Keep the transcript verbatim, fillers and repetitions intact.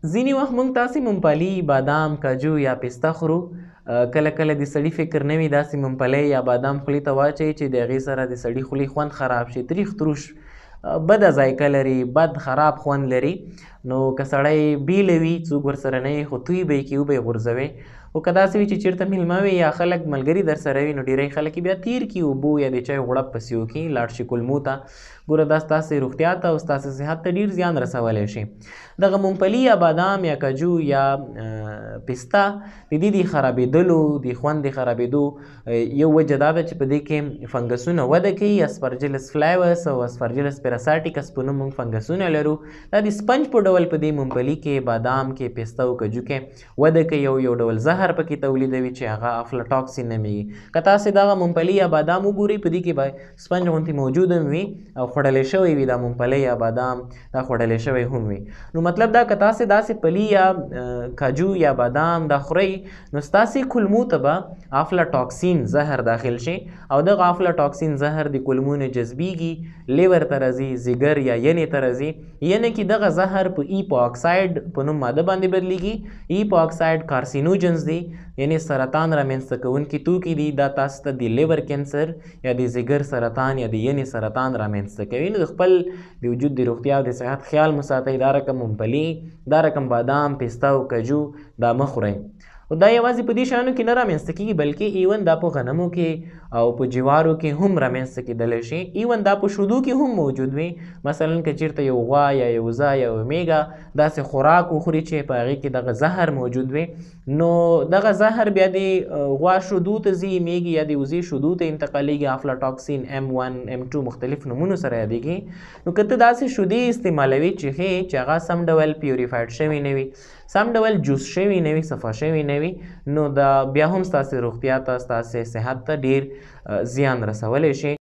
ځینې وخت موږ تاسې ممپلي، بادام، کاجو یا پسته خورو. کله کله د سړي فکر نه وي داسې ممپلی یا بادام خولې ته واچوي چې د هغې سره د سړي خولې خوند خراب شي، تریخ تروش بده ذایقه لري، بد خراب خوند لري. نو که سړی بیله وي څوک ورسره نه وي خو توی به یې کوي، وبه یې غورځوئ. خو که داسې وي چې چېرته میلمه وي یا خلک ملګري در سره وي نو ډېری خلک بیا تیر کړي اوبو یا د چای غوړپ پسې وکړي، لاړ شي کولمو ته. ګوره دا ستاسې روغتیا ته او ستاسې صحت ته ډېر زیان رسولی شي. دغه ممپلي یا بادام یا کاجو یا پسته د دې د خرابېدلو د خوند د خرابېدو یو وجه دا ده چې په دې کې فنګسونه وده کوي. اسپرجلس فلیوس او اسپرجلس پیراسایټیکس په نوم موږ فنګسونه لرو. دا د سپنج په ډول په دې ممپلي کې، بادام کې، پسته او کاجو کې وده کوي او یو ډول زهر پکې تولیدوي چې هغه افلاټاکسین نومیږي. که تاسې دغه ممپلي یا بادام وګورئ په دې کې به سپنج غوندې موجود هم وي او خوړلی شوی وي. دا ممپلی یا بادام دا خوړلی شوی هم وي. نو مطلب دا که تاسې داسې پلي یا کاجو یا بادام دا خورئ نو ستاسې کولمو ته به افلاټاکسین زهر داخل شي او دغه افلاټاکسین زهر د کولمو نه جذبیږي، لیور ته راځي، ځیګر یا ینې ته راځي. ینې کې دغه زهر په ایپو اکساید په نوم ماده باندې بدلیږي. ایپو اکساید کارسینوجنز دی، یعنی سرطان رامنځته کوونکي توکي دي. دا تاسو ته د لیور کینسر یا د ځیګر سرطان یا د ینې سرطان رامنځته کوي. نو د خپل د وجود د روغتیا او د صحت خیال مو ساتئ. دا رقم ممپلي، دا رقم بادام، پسته او کاجو دا مه خورئ. او دا یوازې په دې شیانو کې نه رامنځته کېږي بلکې ایون دا په غنمو کې او په جوارو کې هم رامنځته کېدلی شي. ایون دا په شودو کې هم موجود وي. مثلا که چېرته یو غوا یا یو وزه یا یو میږه داسې خوراک وخوري چې په هغې کې دغه زهر موجود وي نو دغه زهر بیا د غوا شودو ته ځي، میږې یا د وزې شودو ته انتقالیږي. افلاټاکسین ایم ون ایم ټو مختلف نومونو سره یادېږي. نو که ته داسې شودې استعمالوي څښې چې هغه سم ډول پیوریفاید شوي نه وي، سم ډول جوس شوي نه وي، صفا شوي نه وي، نو دا بیا هم ستاسې روغتیا ته، ستاسې صحت ته ډېر زیان رسولی شي.